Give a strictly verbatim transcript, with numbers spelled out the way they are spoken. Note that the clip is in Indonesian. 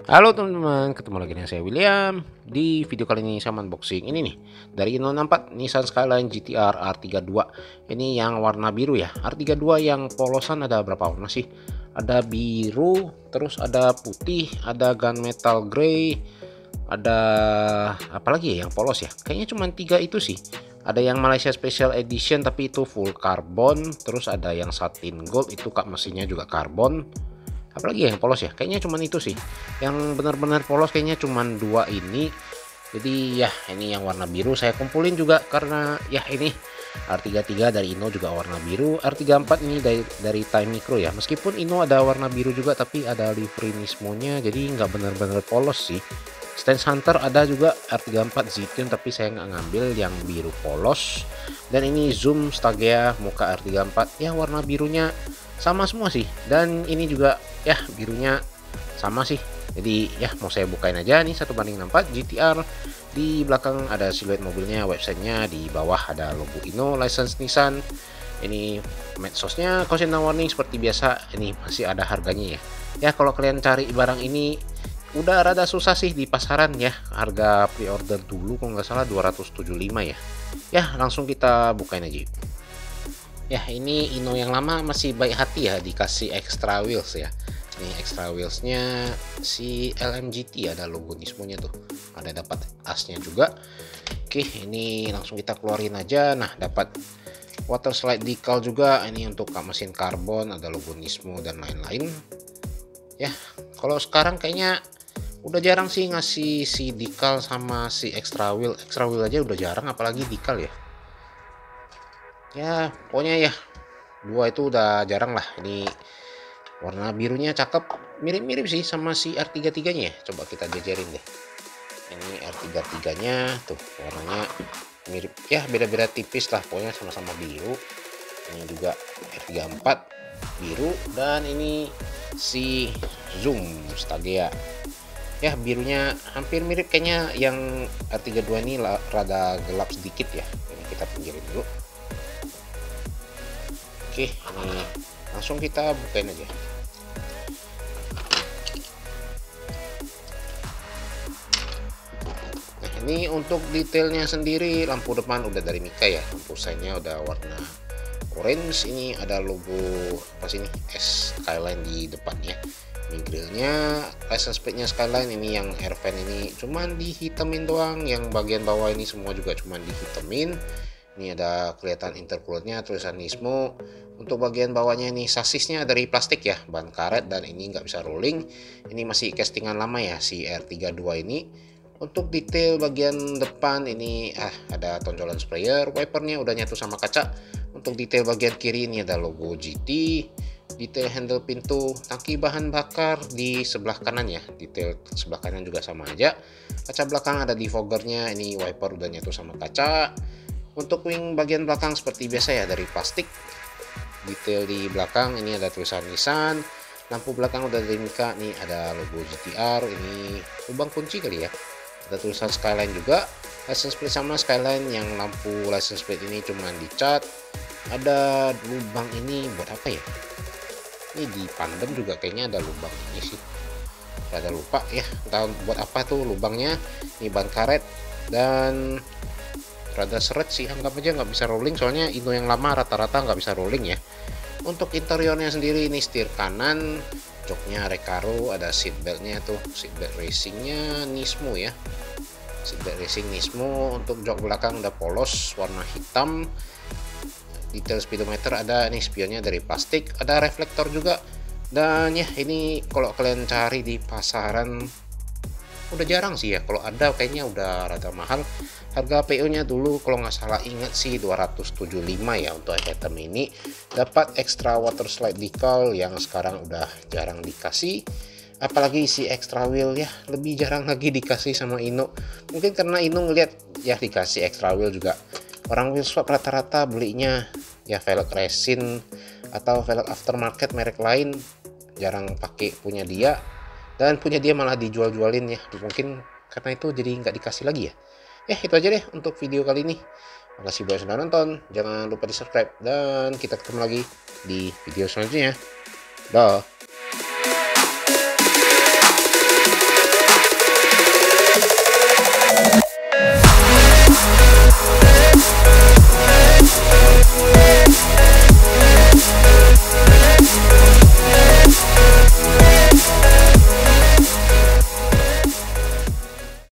Halo teman-teman, ketemu lagi dengan saya William. Di video kali ini saya unboxing ini nih dari Inno enam empat Nissan Skyline G T R R tiga puluh dua. Ini yang warna biru ya. R tiga puluh dua yang polosan ada berapa warna sih? Ada biru, terus ada putih, ada gunmetal grey, ada apa lagi ya yang polos ya? Kayaknya cuma tiga itu sih. Ada yang Malaysia Special Edition tapi itu full karbon, terus ada yang satin gold itu kap mesinnya juga karbon. Apalagi ya yang polos ya, kayaknya cuman itu sih yang benar-benar polos, kayaknya cuman dua ini. Jadi ya ini yang warna biru saya kumpulin juga karena ya ini R tiga puluh tiga dari Inno juga warna biru, R tiga puluh empat ini dari dari Time Micro ya, meskipun Inno ada warna biru juga tapi ada livery Nismo-nya, jadi nggak benar-benar polos sih. Stance Hunter ada juga R tiga puluh empat Zitune tapi saya nggak ngambil yang biru polos. Dan ini Zoom Stagea muka R tiga puluh empat ya, warna birunya sama semua sih, dan ini juga ya birunya sama sih. Jadi ya mau saya bukain aja nih satu banding enam puluh empat G T R. Di belakang ada siluet mobilnya, websitenya, di bawah ada logo Inno, license Nissan. Ini medsosnya, caution and warning seperti biasa. Ini masih ada harganya ya. Ya kalau kalian cari barang ini udah rada susah sih di pasaran ya. Harga pre-order dulu kalau nggak salah dua ratus tujuh puluh lima ya. Ya langsung kita bukain aja. Ya ini Inno yang lama masih baik hati ya, dikasih extra wheels ya. Ini extra wheelsnya si L M G T, ada logo Nismo nya tuh, ada dapat asnya juga. Oke ini langsung kita keluarin aja. Nah dapat water slide decal juga, ini untuk kap mesin karbon, ada logo Nismo dan lain-lain ya. Kalau sekarang kayaknya udah jarang sih ngasih si decal sama si extra wheel. Extra wheel aja udah jarang, apalagi decal ya. Ya pokoknya ya dua itu udah jarang lah. Ini warna birunya cakep, mirip-mirip sih sama si R tiga puluh tiga nya ya. Coba kita jajarin deh. Ini R tiga puluh tiga nya tuh warnanya mirip ya, beda-beda tipis lah pokoknya, sama-sama biru. Ini juga R tiga puluh empat biru, dan ini si Zoom Stagea ya, birunya hampir mirip kayaknya. Yang R tiga puluh dua ini rada gelap sedikit ya. Ini kita pinggirin dulu. Oke ini langsung kita bukain aja. Nah ini untuk detailnya sendiri, lampu depan udah dari Mika ya, lampu seinnya udah warna orange. Ini ada logo apa sih ini, S Skyline di depannya. Ini grillnya, license plate-nya Skyline. Ini yang air fan ini cuman dihitamin doang, yang bagian bawah ini semua juga cuman dihitamin. Ini ada kelihatan intercoolernya, tulisan Nismo. Untuk bagian bawahnya ini sasisnya dari plastik ya, ban karet, dan ini nggak bisa rolling. Ini masih castingan lama ya si R tiga puluh dua ini. Untuk detail bagian depan ini ah ada tonjolan sprayer, wipernya udah nyatu sama kaca. Untuk detail bagian kiri ini ada logo G T. Detail handle pintu, tangki bahan bakar di sebelah kanan ya, detail sebelah kanan juga sama aja. Kaca belakang ada defoggernya, ini wiper udah nyatu sama kaca. Untuk wing bagian belakang seperti biasa ya, dari plastik. Detail di belakang ini ada tulisan Nissan. Lampu belakang udah dari Mika, nih ada logo G T R. Ini lubang kunci kali ya. Ada tulisan Skyline juga. License plate sama Skyline, yang lampu license plate ini cuman dicat. Ada lubang ini buat apa ya? Ini di pandem juga kayaknya ada lubang ini sih. Ada lupa ya, entah buat apa tuh lubangnya. Ini ban karet dan rada seret sih, anggap aja nggak bisa rolling, soalnya Inno yang lama rata-rata nggak bisa rolling ya. Untuk interiornya sendiri ini setir kanan, joknya Recaro, ada seatbeltnya tuh, seatbelt racingnya Nismo ya, seatbelt racing Nismo. Untuk jok belakang udah polos warna hitam. Detail speedometer ada, nih spionnya dari plastik, ada reflektor juga. Dan ya ini kalau kalian cari di pasaran udah jarang sih ya, kalau ada kayaknya udah rada mahal. Harga P O nya dulu kalau nggak salah ingat sih dua ratus tujuh puluh lima ya. Untuk item ini dapat extra water slide decal yang sekarang udah jarang dikasih, apalagi si extra wheel ya, lebih jarang lagi dikasih sama Inno. Mungkin karena Inno ngeliat ya dikasih extra wheel juga orang wheel swap rata-rata belinya ya velg resin atau velg aftermarket merek lain, jarang pakai punya dia, dan punya dia malah dijual-jualin ya. Mungkin karena itu jadi nggak dikasih lagi ya. Ya itu aja deh untuk video kali ini. Makasih buat sudah nonton, jangan lupa di subscribe, dan kita ketemu lagi di video selanjutnya. Dah.